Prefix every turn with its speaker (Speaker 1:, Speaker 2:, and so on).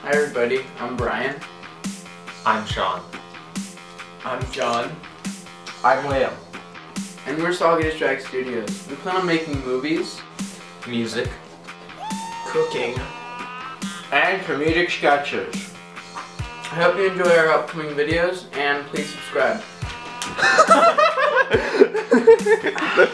Speaker 1: Hi everybody, I'm Brian.
Speaker 2: I'm Sean.
Speaker 3: I'm John.
Speaker 2: I'm Liam.
Speaker 1: And we're Soggy Dishrag Studios. We plan on making movies,
Speaker 2: Music.
Speaker 3: Cooking. And comedic sketches.
Speaker 1: I hope you enjoy our upcoming videos, and please subscribe.